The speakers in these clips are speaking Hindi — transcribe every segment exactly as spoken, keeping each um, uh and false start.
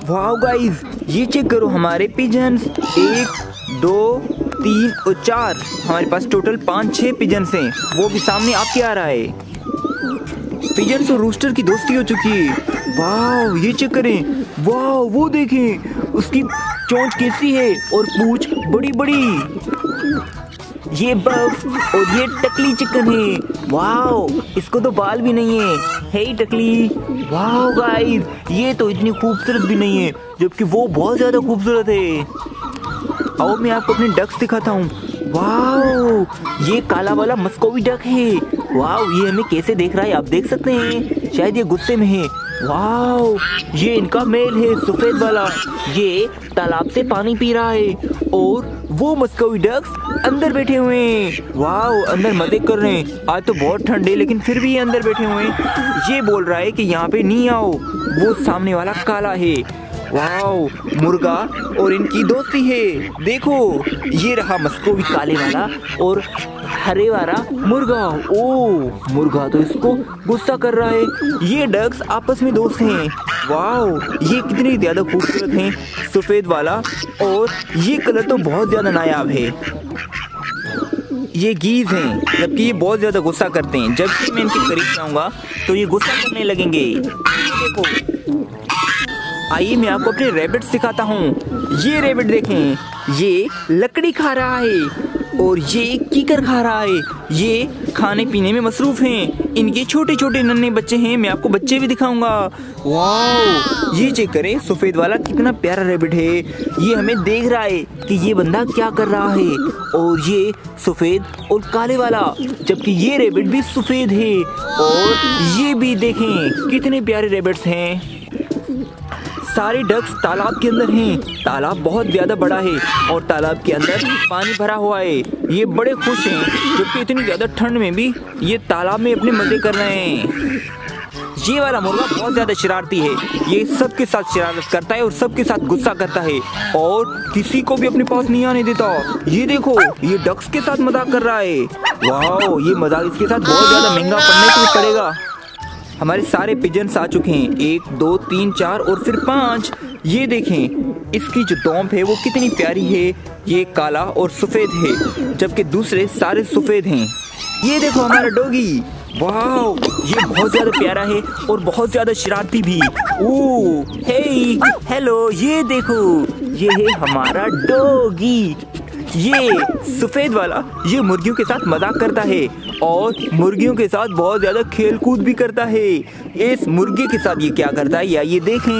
वाओ गाइस, ये चेक करो हमारे पिजन्स। एक दो तीन और चार, हमारे पास टोटल पाँच छः पिजन्स हैं। वो भी सामने आपके आ रहा है। पिजन्स और रूस्टर की दोस्ती हो चुकी है। वाओ, ये चेक करें। वाओ, वो देखें, उसकी चोंच कैसी है और पूंछ बड़ी बड़ी। ये बफ और ये टकली चिकन है। वाओ, इसको तो बाल भी नहीं है। हे टकली। वाओ गाइस, ये तो इतनी खूबसूरत भी नहीं है, जबकि वो बहुत ज्यादा खूबसूरत है। आओ मैं आपको अपने डक्स दिखाता हूँ। वाओ, ये काला वाला मस्कोवी डक है। वाओ, ये हमें कैसे देख रहा है आप देख सकते हैं, शायद ये गुस्से में है। वाओ, ये इनका मेल है सफेद वाला। ये तालाब से पानी पी रहा है और वो मस्कोवी डक्स अंदर बैठे हुए हैं। वाओ, अंदर मजे कर रहे हैं। आज तो बहुत ठंड है लेकिन फिर भी ये अंदर बैठे हुए हैं। ये बोल रहा है कि यहाँ पे नहीं आओ। वो सामने वाला काला है। वाओ, मुर्गा और इनकी दोस्ती है। देखो, ये रहा मस्कोवी काले वाला और हरे वाला मुर्गा। ओ, मुर्गा तो इसको गुस्सा कर रहा है। ये डक्स आपस में दोस्त हैं। वाओ, ये कितनी ज्यादा खूबसूरत हैं, सफेद वाला, और ये कलर तो बहुत ज्यादा नायाब है। ये गीज हैं, जबकि ये बहुत ज्यादा गुस्सा करते हैं। जब भी मैं इनके करीब जाऊंगा तो ये गुस्सा करने लगेंगे। देखो, आइए मैं आपको अपने रैबिट सिखाता हूँ। ये रैबिट देखें, ये लकड़ी खा रहा है और ये कीकर खा रहा है। ये खाने पीने में मसरूफ हैं। इनके छोटे छोटे नन्हे बच्चे हैं, मैं आपको बच्चे भी दिखाऊंगा। वाओ, ये चेक करें, सफेद वाला कितना प्यारा रैबिट है। ये हमें देख रहा है कि ये बंदा क्या कर रहा है। और ये सफेद और काले वाला, जबकि ये रैबिट भी सफेद है। और ये भी देखें कितने प्यारे रैबिट्स हैं। सारे डक्स तालाब के अंदर हैं। तालाब बहुत ज्यादा बड़ा है और तालाब के अंदर पानी भरा हुआ है। ये बड़े खुश हैं, जबकि इतनी ज्यादा ठंड में भी ये तालाब में अपने मजे कर रहे हैं। ये वाला मुर्गा बहुत ज्यादा शरारती है। ये सबके साथ शरारत करता है और सबके साथ गुस्सा करता है और किसी को भी अपने पास नहीं आने देता। ये देखो, ये डक्स के साथ मजाक कर रहा है। वाओ, ये मजाक इसके साथ बहुत ज्यादा महंगा पड़ने से पड़ेगा। हमारे सारे पिजन्स आ चुके हैं। एक दो तीन चार और फिर पाँच। ये देखें, इसकी जो दोंप है वो कितनी प्यारी है। ये काला और सफेद है, जबकि दूसरे सारे सफेद हैं। ये देखो हमारा डॉगी। वाओ, ये बहुत ज्यादा प्यारा है और बहुत ज्यादा शरारती भी। ओ, हे, हेलो, ये देखो, ये है हमारा डॉगी। ये सफेद वाला ये मुर्गियों के साथ मजाक करता है और मुर्गियों के साथ बहुत ज्यादा खेल कूद भी करता है। इस मुर्गे के साथ ये क्या करता है या ये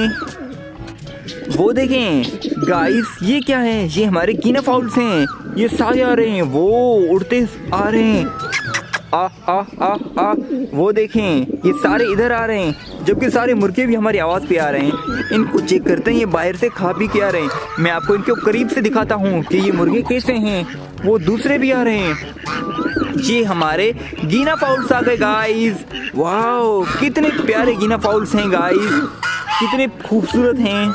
देखें। वो देखें गाइस, ये क्या है, ये हमारे गिना फाउल्स हैं। ये सारे आ रहे हैं, वो उड़ते आ रहे हैं। आ आ आ आ वो देखें, ये सारे इधर आ रहे हैं, जबकि सारे मुर्गे भी हमारी आवाज़ पे आ रहे हैं। इनको चेक करते हैं, ये बाहर से खा पी के आ रहे हैं। मैं आपको इनके करीब से दिखाता हूँ कि ये मुर्गे कैसे हैं। वो दूसरे भी आ रहे हैं। ये हमारे गिना फाउल्स आ गए गाइस। वाओ, कितने प्यारे गिना फाउल्स हैं गाइस, कितने खूबसूरत हैं।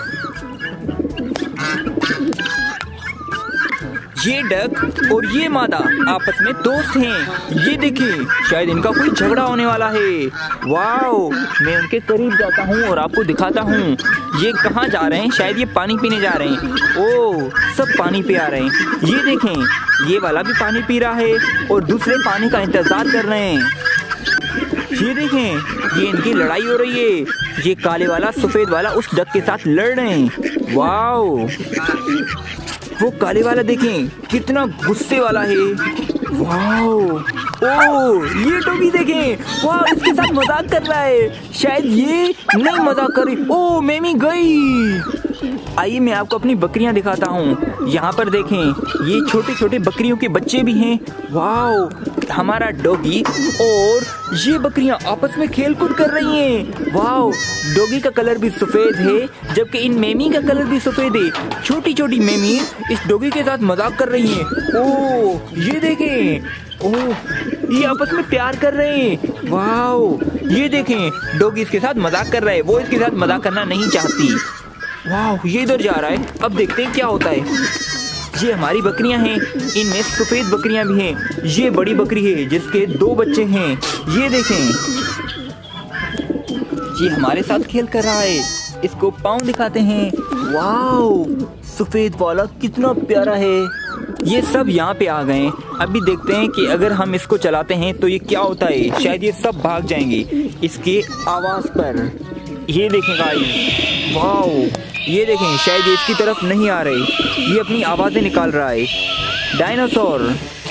ये डक और ये मादा आपस में दोस्त हैं। ये देखिए, शायद इनका कोई झगड़ा होने वाला है। वाओ, मैं उनके करीब जाता हूँ और आपको दिखाता हूँ ये कहाँ जा रहे हैं। शायद ये पानी पीने जा रहे हैं। ओह, सब पानी पे आ रहे हैं। ये देखें, ये वाला भी पानी पी रहा है और दूसरे पानी का इंतजार कर रहे हैं। ये देखें, ये इनकी लड़ाई हो रही है। ये काले वाला सफेद वाला उस डक के साथ लड़ रहे हैं। वाओ, वो काले वाला देखें कितना गुस्से वाला है। वाओ, ओ, ये डॉगी देखें, वाह, इसके साथ मजाक कर रहा है। शायद ये नहीं मजाक कर रही। ओ, मेमी गई। आइए मैं आपको अपनी बकरियां दिखाता हूँ। यहाँ पर देखें, ये छोटे छोटे बकरियों के बच्चे भी हैं। वाओ, हमारा डॉगी और ये बकरियां आपस में खेल कूद कर रही हैं। वाओ, डॉगी का कलर भी सफेद है, जबकि इन मेमी का कलर भी सफेद है। छोटी छोटी मेमी इस डॉगी के साथ मजाक कर रही हैं। ओ, ये देखें, ओह, ये आपस में प्यार कर रहे हैं। वाओ, ये देखें, डॉगी इसके साथ मजाक कर रहा है, वो इसके साथ मजाक करना नहीं चाहती। वाह, ये इधर जा रहा है। अब देखते हैं क्या होता है। ये हमारी बकरियां हैं, इनमें सफेद बकरियां भी हैं। ये बड़ी बकरी है जिसके दो बच्चे हैं। ये देखें, ये हमारे साथ खेल कर रहा है। इसको पाँव दिखाते हैं। वाओ, सफेद वाला कितना प्यारा है। ये सब यहाँ पे आ गए। अभी देखते हैं कि अगर हम इसको चलाते हैं तो ये क्या होता है। शायद ये सब भाग जाएंगे इसके आवाज पर। ये देखें गाइस, वाओ, ये देखें, शायद ये इसकी तरफ नहीं आ रहे, ये अपनी आवाजें निकाल रहा है। डायनासोर,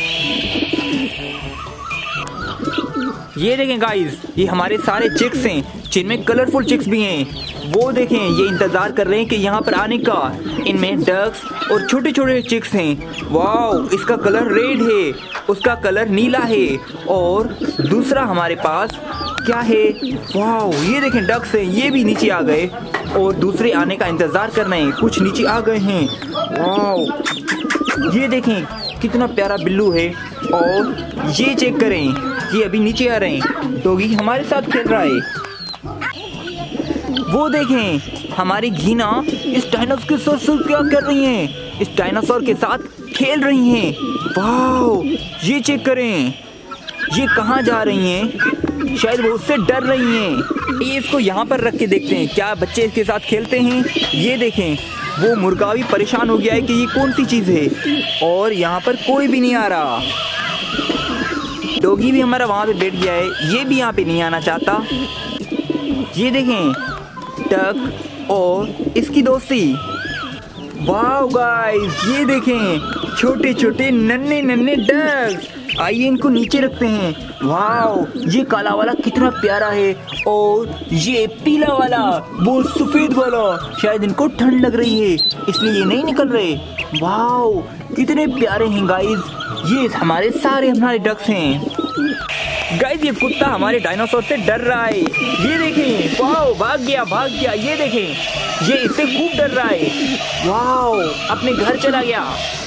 ये देखें गाइस, ये हमारे सारे चिक्स हैं जिनमें कलरफुल चिक्स भी हैं। वो देखें, ये इंतजार कर रहे हैं कि यहाँ पर आने का। इनमें डक्स और छोटे छोटे चिक्स हैं। वाओ, इसका कलर रेड है, उसका कलर नीला है। और दूसरा हमारे पास क्या है? वाओ, ये देखें डक्स हैं, ये भी नीचे आ गए और दूसरे आने का इंतजार कर रहे हैं। कुछ नीचे आ गए हैं। वाओ, ये देखें कितना प्यारा बिल्लू है। और ये चेक करें, ये अभी नीचे आ रहे हैं। डॉगी हमारे साथ खेल रहा है। वो देखें, हमारी घीना इस डायनासोर से क्या कर रही हैं? इस डायनासोर के साथ खेल रही हैं। वाओ, ये चेक करें, ये कहाँ जा रही हैं? शायद वो उससे डर रही हैं। ये इसको यहाँ पर रख के देखते हैं, क्या बच्चे इसके साथ खेलते हैं। ये देखें, वो मुर्गा भी परेशान हो गया है कि ये कौन सी चीज़ है। और यहाँ पर कोई भी नहीं आ रहा। डॉगी भी हमारा वहाँ पे बैठ गया है, ये भी यहाँ पे नहीं आना चाहता। ये देखें, टक और इसकी दोस्ती। वाओ गाइस, ये देखें, छोटे छोटे नन्हे नन्हे डक्स। आइए इनको नीचे रखते हैं। वाओ, ये काला वाला कितना प्यारा है और ये पीला वाला, वो सफेद वाला। शायद इनको ठंड लग रही है इसलिए ये नहीं निकल रहे। वाओ, कितने प्यारे हैं गाइस। ये हमारे सारे हमारे डक्स हैं। गाइस, ये कुत्ता हमारे डायनासोर से डर रहा है। ये देखें, वाओ, भाग गया भाग गया। ये देखें, ये इससे खूब डर रहा है। वाओ, अपने घर चला गया।